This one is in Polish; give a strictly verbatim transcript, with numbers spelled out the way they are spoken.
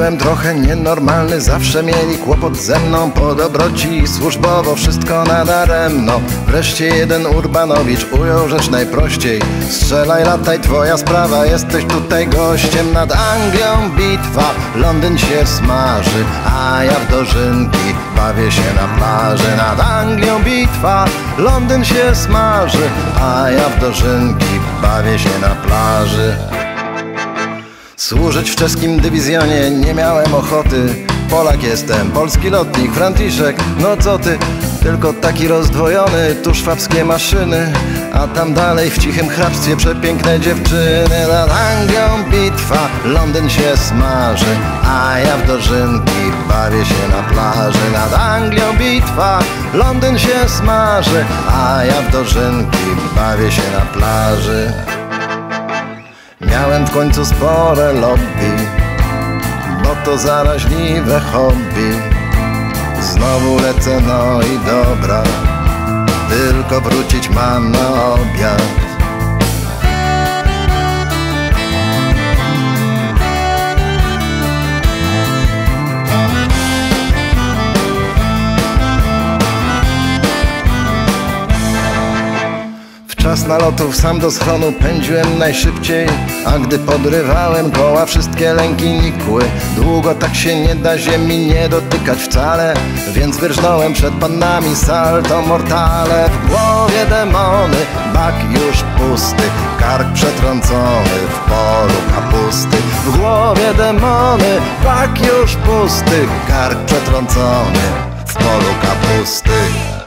Byłem trochę nienormalny, zawsze mieli kłopot ze mną. Po dobroci służbowo wszystko nadaremno. Wreszcie jeden Urbanowicz ujął rzecz najprościej: strzelaj, lataj, twoja sprawa, jesteś tutaj gościem. Nad Anglią bitwa, Londyn się smaży, a ja w dożynki bawię się na plaży. Nad Anglią bitwa, Londyn się smaży, a ja w dożynki bawię się na plaży. Służyć w czeskim dywizjonie nie miałem ochoty. Polak jestem, polski lotnik, Franciszek, no co ty? Tylko taki rozdwojony, tu szwabskie maszyny, a tam dalej w cichym hrabstwie przepiękne dziewczyny. Nad Anglią bitwa, Londyn się smaży, a ja w dożynki bawię się na plaży. Nad Anglią bitwa, Londyn się smaży, a ja w dożynki bawię się na plaży. Miałem w końcu spore lobby, bo to zaraźliwe hobby. Znowu lecę, no i dobra, tylko wrócić mam na obiad. Czas nalotów sam do schronu pędziłem najszybciej, a gdy podrywałem koła, wszystkie lęki nikły. Długo tak się nie da ziemi nie dotykać wcale, więc wyrżnąłem przed panami salto mortale. W głowie demony, bak już pusty, kark przetrącony w polu kapusty. W głowie demony, bak już pusty, kark przetrącony w polu kapusty.